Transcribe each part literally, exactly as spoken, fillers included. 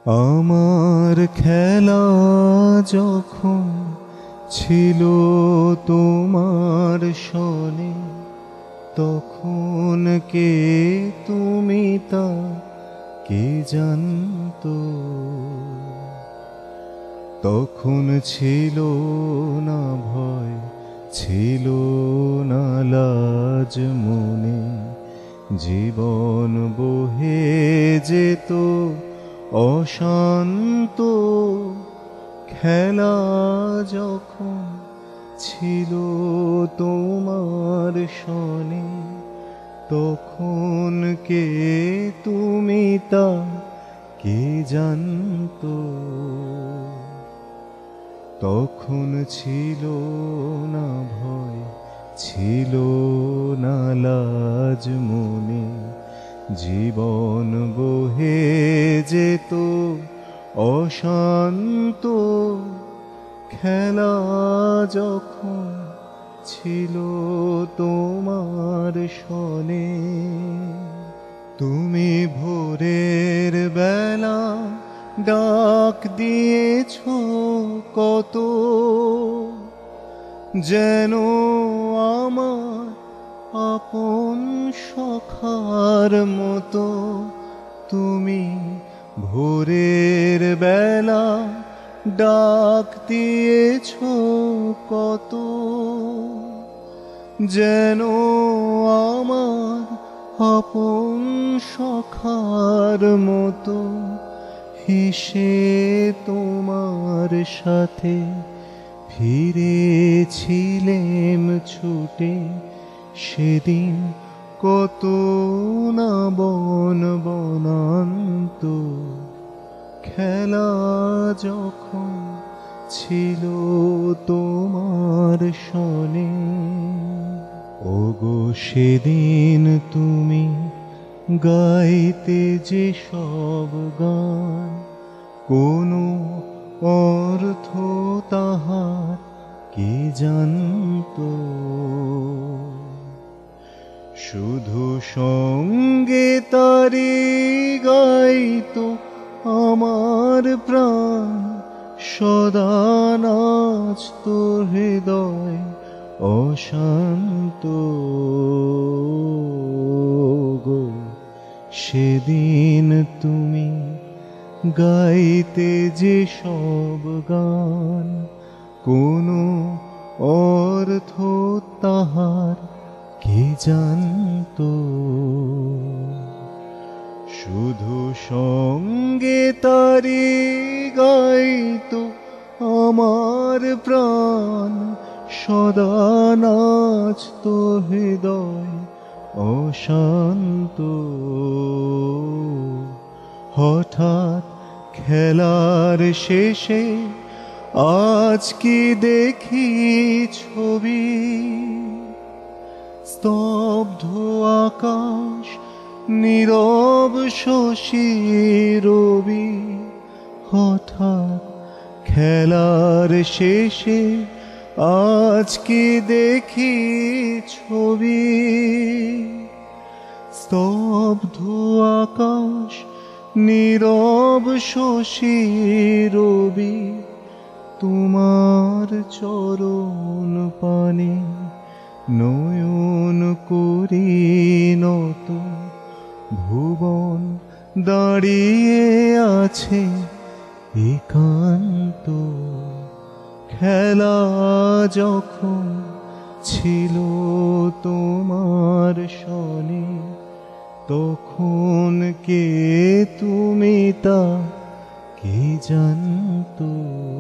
আমার খেলা যখন ছিল তোমার সনে, তখন কে তুমি তা কে জানতো? তখন ছিল না ভয়, ছিল না লাজ মনে, জীবন বহে যেত অশান্ত। খেলা যখন ছিল তোমার সনে, তখন কে তুমি তা কে জানতো? তখন ছিল না ভয়, ছিল না লাজ মনে, জীবন বহে যেত অশান্ত। খেলা যখন ছিল তোমার সনে, তুমি ভোরের বেলা ডাক দিয়েছ কত, যেন আমার আপন সখার মতো। তুমি ভোরের বেলা ডাক দিয়েছ কত, যেন আমার আপন সখার মতো। হেসে তোমার সাথে ফিরেছিলেম ছুটে, সেদিন কত না বন বনান্ত। খেলা যখন ছিল তোমার সনে, ওগো সেদিন তুমি গাইতে যে সব গান, কোনো অর্থ তাহার কে জানতো? শুধু সঙ্গে তারি গাইতো আমার প্রাণ, সদা নাচতো হৃদয় অশান্ত। গো সেদিন তুমি গাইতে যে সব গান, কোনো অর্থ তাহার কে জানতো? শুধু সঙ্গে তারি গাইতো আমার প্রাণ, সদা নাচতো হৃদয় অশান্ত। হঠাৎ খেলার শেষে আজ কি দেখি ছবি, স্তব্ধ আকাশ নীরব শশী রবি। হঠাৎ খেলার শেষে আজ কি দেখি ছবি, স্তব্ধ আকাশ নীরব শশী রবি। তোমার চরণ পানে নয়ন করি নত, ভুবন দাঁড়িয়ে আছে একান্ত। খেলা যখন ছিল তোমার সনে, তখন কে তুমি তা কে জানতো?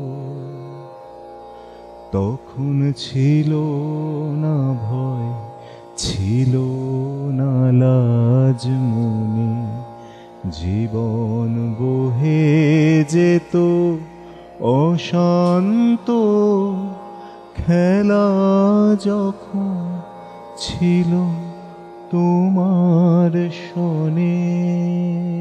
তখন ছিল না ভয়, ছিল না লাজ মনে, জীবন বহে যেত অশান্ত। খেলা যখন ছিল তোমার সনে।